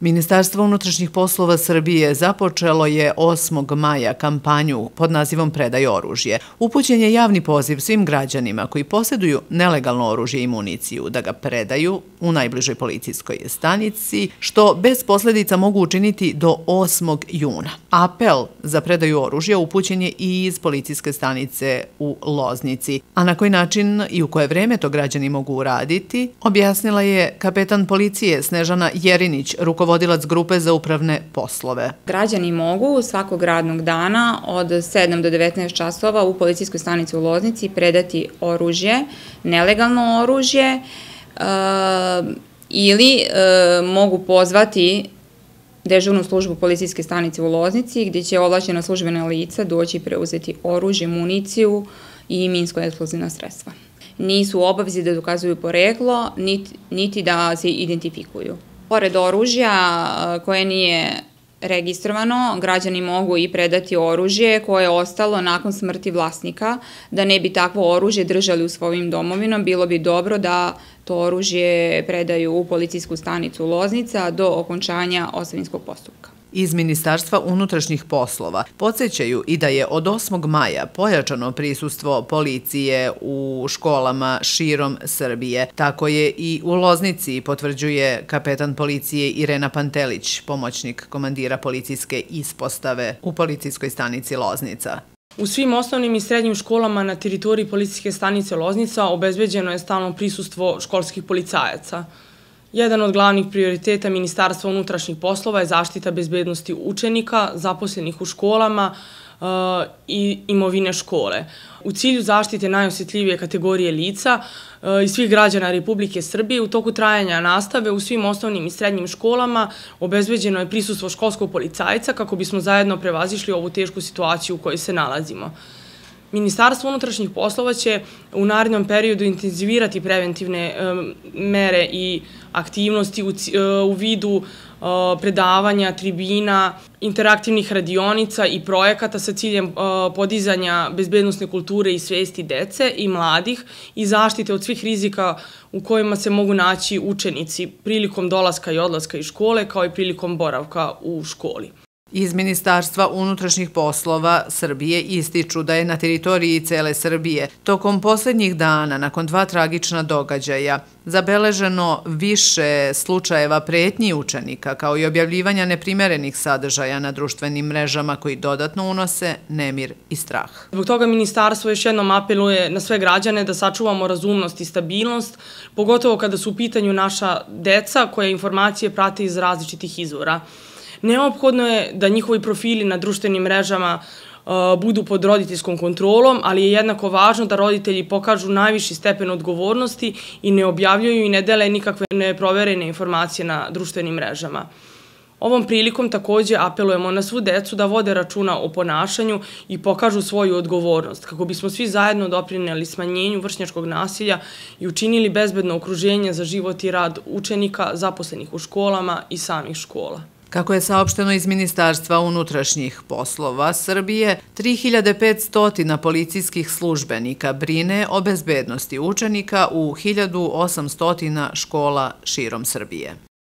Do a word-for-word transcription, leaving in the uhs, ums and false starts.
Ministarstvo unutrašnjih poslova Srbije započelo je osmog maja kampanju pod nazivom Predaj oružje. Upućen je javni poziv svim građanima koji posjeduju nelegalno oružje i municiju da ga predaju u najbližoj policijskoj stanici, što bez posljedica mogu učiniti do osmog juna. Apel za predaju oružja upućen je i iz policijske stanice u Loznici, a na koji način i u koje vreme to građani mogu uraditi, objasnila je kapetan policije Snežana Jerinić, rukovodilac grupe za upravne poslove. Građani mogu svakog radnog dana od sedam do devetnaest časova u policijskoj stanici u Loznici predati oružje, nelegalno oružje, ili mogu pozvati dežurnu službu policijske stanice u Loznici, gdje će ovlašćena službena lica doći preuzeti oružje, municiju i minsko-eksplozivna sredstva. Nisu u obavezi da dokazuju poreklo, niti da se identifikuju. Pored oružja koje nije registrovano, građani mogu i predati oružje koje je ostalo nakon smrti vlasnika. Da ne bi takvo oružje držali u svojim domovinom, bilo bi dobro da to oružje predaju u policijsku stanicu Loznica do okončanja ostavinskog postupka. Iz Ministarstva unutrašnjih poslova podsjećaju i da je od osmog maja pojačano prisustvo policije u školama širom Srbije. Tako je i u Loznici, potvrđuje kapetan policije Irena Pantelić, pomoćnik komandira policijske ispostave u policijskoj stanici Loznica. U svim osnovnim i srednjim školama na teritoriji policijske stanice Loznica obezbeđeno je stalno prisustvo školskih policajaca. Jedan od glavnih prioriteta Ministarstva unutrašnjih poslova je zaštita bezbednosti učenika, zaposlenih u školama i imovine škole. U cilju zaštite najosjetljivije kategorije lica i svih građana Republike Srbije u toku trajanja nastave u svim osnovnim i srednjim školama obezbeđeno je prisustvo školskog policajca kako bismo zajedno prevazišli ovu tešku situaciju u kojoj se nalazimo. Ministarstvo unutrašnjih poslova će u narednom periodu intenzivirati preventivne mere i aktivnosti u vidu predavanja, tribina, interaktivnih radionica i projekata sa ciljem podizanja bezbednosne kulture i svesti dece i mladih i zaštite od svih rizika u kojima se mogu naći učenici prilikom dolaska i odlaska iz škole kao i prilikom boravka u školi. Iz Ministarstva unutrašnjih poslova Srbije ističu da je na teritoriji cele Srbije tokom posljednjih dana, nakon dva tragična događaja, zabeleženo više slučajeva pretnji učenika, kao i objavljivanja neprimerenih sadržaja na društvenim mrežama koji dodatno unose nemir i strah. Zbog toga Ministarstvo još jednom apeluje na sve građane da sačuvamo razumnost i stabilnost, pogotovo kada su u pitanju naša deca koja informacije prate iz različitih izvora. Neophodno je da njihovi profili na društvenim mrežama budu pod roditeljskom kontrolom, ali je jednako važno da roditelji pokažu najviši stepen odgovornosti i ne objavljuju i ne dele nikakve neproverene informacije na društvenim mrežama. Ovom prilikom također apelujemo na svu decu da vode računa o ponašanju i pokažu svoju odgovornost, kako bismo svi zajedno doprineli smanjenju vršnjačkog nasilja i učinili bezbedno okruženje za život i rad učenika, zaposlenih u školama i samih škola. Kako je saopšteno iz Ministarstva unutrašnjih poslova Srbije, tri hiljade petsto policijskih službenika brine o bezbednosti učenika u hiljadu osamsto škola širom Srbije.